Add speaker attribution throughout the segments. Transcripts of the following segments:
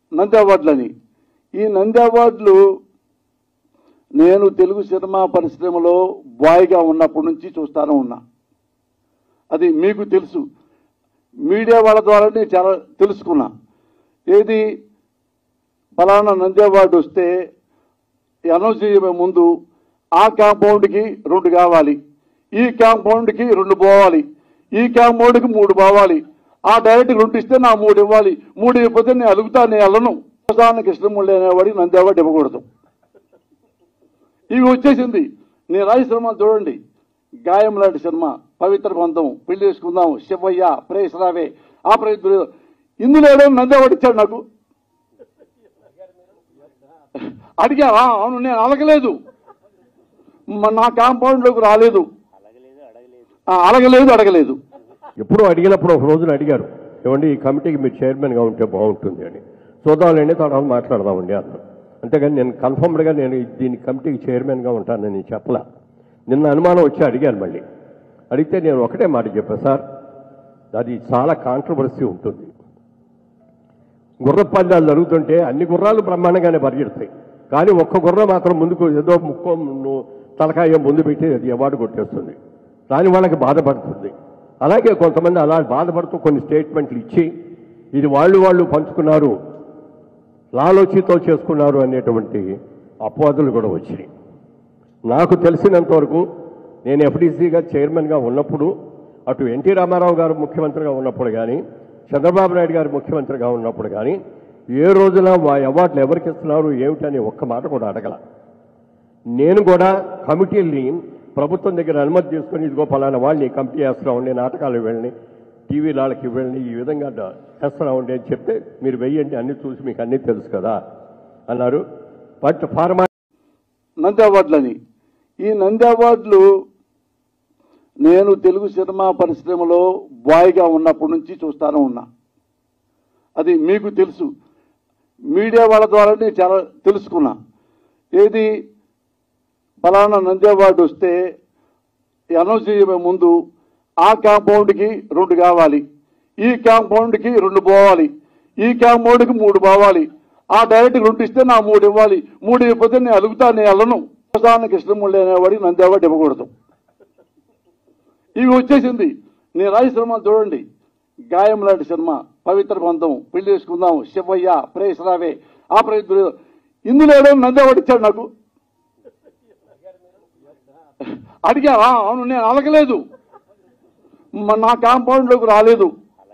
Speaker 1: నంది అవార్డులని. ఈ నంది అవార్డులు నేను తెలుగు సినిమా పరిశ్రమలో బాయ్గా ఉన్నప్పటి నుంచి చూస్తానే ఉన్నా. అది మీకు తెలుసు. మీడియా వాళ్ళ ద్వారా నేను చాలా తెలుసుకున్నా. ఏది ఫలానా నంది అవార్డు వస్తే అనౌన్స్ చేయబోయే ముందు ఆ కాంపౌండ్కి 2 కావాలి, ఈ కాంపౌండ్కి 2 పోవాలి, ఈ కాంపౌండ్కి 3 పోవాలి, ఆ డైరెక్ట్కి 2 ఇస్తే నా 3 ఇవ్వాలి, 3 ఇవ్వకపోతే నేను అలుగుతా, నేను వెళ్ళను. ప్రసాద్ కృష్ణమూర్తి అనేవాడికి నంది అవార్డు ఇవ్వకూడదు. ఇవి వచ్చేసింది. నేను రాయి సినిమాలు చూడండి. గాయం లాంటి సినిమా, పవిత్ర బంధం, పెళ్లి చేసుకుందాం, శివయ్య, ప్రేస్ రావే, ఆ ప్రయత్నం ఇందులో ఏదో నంది అవార్డు ఇచ్చాడు నాకు. అడిగా, అవును, నేను అలగలేదు, నా కాంపౌండ్లోకి రాలేదు, అడగలేదు.
Speaker 2: ఎప్పుడు అడిగినప్పుడు ఒక రోజున అడిగారు, ఏమండి ఈ కమిటీకి మీరు చైర్మన్గా ఉంటే బాగుంటుంది అని. చూద్దామండి, తర్వాత మాట్లాడదామండి అన్నారు. అంతేగాని నేను కన్ఫర్మ్డ్గా నేను దీని కమిటీకి చైర్మన్గా ఉంటానని చెప్పలా. నిన్న అనుమానం వచ్చి అడిగాను. మళ్ళీ అడిగితే నేను ఒకటే మాట చెప్పాను, సార్ అది చాలా కాంట్రవర్సీ ఉంటుంది. గుర్ర పందాలు జరుగుతుంటే అన్ని గుర్రాలు బ్రహ్మాండంగానే పరిగెడతాయి, కానీ ఒక్క గుర్రం మాత్రం ముందుకు ఏదో ముక్కో తలకాయ ముందు పెట్టి అది అవార్డు కొట్టేస్తుంది. దాని వాళ్ళకి బాధపడుతుంది. అలాగే కొంతమంది అలా బాధపడుతూ కొన్ని స్టేట్మెంట్లు ఇచ్చి ఇది వాళ్ళు పంచుకున్నారు, లాలోచితో చేసుకున్నారు అనేటువంటి అపవాదులు కూడా వచ్చినాయి. నాకు తెలిసినంత వరకు నేను ఎఫ్డీసీగా చైర్మన్గా ఉన్నప్పుడు, అటు ఎన్టీ రామారావు గారు ముఖ్యమంత్రిగా ఉన్నప్పుడు కానీ, చంద్రబాబు నాయుడు గారు ముఖ్యమంత్రిగా ఉన్నప్పుడు కానీ ఏ రోజున అవార్డులు ఎవరికి ఇస్తున్నారు ఏమిటని ఒక్క మాట కూడా అడగల. నేను కూడా కమిటీల్ని ప్రభుత్వం దగ్గర అనుమతి చేసుకుని ఇదిగో పలానా వాళ్ళని కమిటీ వేస్తున్నామండి, నాటకాలు ఇవ్వండి, టీవీ వాళ్ళకి ఇవ్వండి, ఈ విధంగా చేస్తున్నామండి అని చెప్తే మీరు వెయ్యండి, అన్ని చూసి మీకు అన్నీ తెలుసు కదా అన్నారు. బట్ ఫార్మా
Speaker 1: నంది అవార్డులని. ఈ నంది అవార్డులు నేను తెలుగు సినిమా పరిశ్రమలో బాయ్గా ఉన్నప్పటి నుంచి చూస్తానే ఉన్నా. అది మీకు తెలుసు. మీడియా వాళ్ళ ద్వారా నేను చాలా తెలుసుకున్నా. ఏది ఫలానా నంది అవార్డు వస్తే అనౌన్స్ చేయబోయే ముందు ఆ కాంపౌండ్కి 2 కావాలి, ఈ కాంపౌండ్కి 2 పోవాలి, ఈ కాంపౌండ్కి 3 పోవాలి, ఆ డైరెక్ట్కి 2 ఇస్తే నా 3 ఇవ్వాలి, 3 ఇవ్వకపోతే నేను అలుగుతా, నేను వెళ్ళను. ప్రసాద్ కృష్ణమూర్తి అనేవాడికి నంది అవార్డు ఇవ్వకూడదు. ఇవి వచ్చేసింది. నేను రాయి సినిమాలు చూడండి. గాయం లాంటి సినిమా, పవిత్ర బంధం, పెళ్లి చేసుకుందాం, శివయ్య, ప్రేస్ రావే, ఆ ప్రయత్నం ఇందులో ఏదో నంది అవార్డు ఇచ్చాడు నాకు. అడిగా, అవును, నేను అలగలేదు, నా కాంపౌండ్లోకి రాలేదు,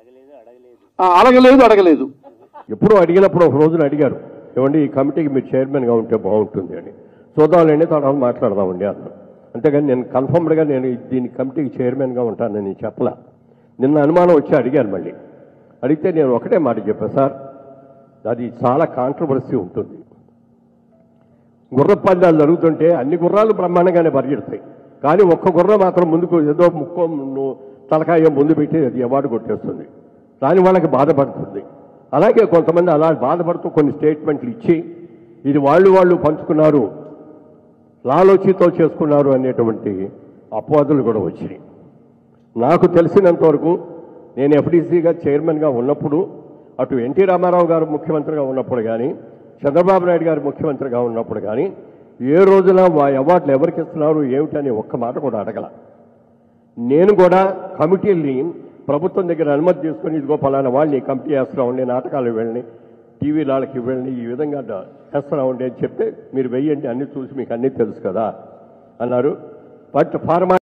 Speaker 1: అడగలేదు.
Speaker 2: ఎప్పుడు అడిగినప్పుడు ఒక రోజున అడిగారు, ఏమండి ఈ కమిటీకి మీరు చైర్మన్గా ఉంటే బాగుంటుంది అని. చూద్దామండి, తర్వాత మాట్లాడదామండి అన్నారు. అంతేగాని నేను కన్ఫర్మ్డ్గా నేను దీని కమిటీకి చైర్మన్గా ఉంటానని చెప్పలా. నిన్న అనుమానం వచ్చి అడిగాను. మళ్ళీ అడిగితే నేను ఒకటే మాట చెప్పాను, సార్ అది చాలా కాంట్రవర్సీ ఉంటుంది. గుర్ర పందాలు జరుగుతుంటే అన్ని గుర్రాలు బ్రహ్మాండంగానే పరిగెడతాయి, కానీ ఒక్క గుర్రం మాత్రం ముందుకు ఏదో ముక్కో తలకాయ ముందు పెట్టి అది అవార్డు కొట్టేస్తుంది. దాని వాళ్ళకి బాధపడుతుంది. అలాగే కొంతమంది అలా బాధపడుతూ కొన్ని స్టేట్మెంట్లు ఇచ్చి ఇది వాళ్ళు పంచుకున్నారు, లాలోచితో చేసుకున్నారు అనేటువంటి అపవాదులు కూడా వచ్చినాయి. నాకు తెలిసినంత వరకు నేను ఎఫ్డీసీగా చైర్మన్గా ఉన్నప్పుడు, అటు ఎన్టీ రామారావు గారు ముఖ్యమంత్రిగా ఉన్నప్పుడు కానీ, చంద్రబాబు నాయుడు గారు ముఖ్యమంత్రిగా ఉన్నప్పుడు కానీ ఏ రోజున అవార్డులు ఎవరికి ఇస్తున్నారు ఏమిటని ఒక్క మాట కూడా అడగల. నేను కూడా కమిటీల్ని ప్రభుత్వం దగ్గర అనుమతి చేసుకుని ఇదిగో పలానా వాళ్ళని కమిటీ వేస్తున్నామండి, నాటకాలు ఇవ్వండి, టీవీ వాళ్ళకి ఇవ్వండి, ఈ విధంగా చేస్తున్నామండి అని చెప్తే మీరు వెయ్యండి, అన్ని చూసి మీకు అన్నీ తెలుసు కదా అన్నారు. But pharma